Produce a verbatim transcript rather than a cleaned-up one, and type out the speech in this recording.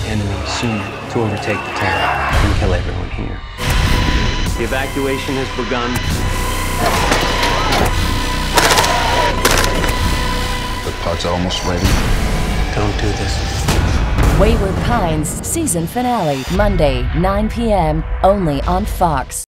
enemy soon to overtake the town and kill everyone here. The evacuation has begun. The parts are almost ready. Don't do this. Wayward Pines season finale, Monday, nine p m only on Fox.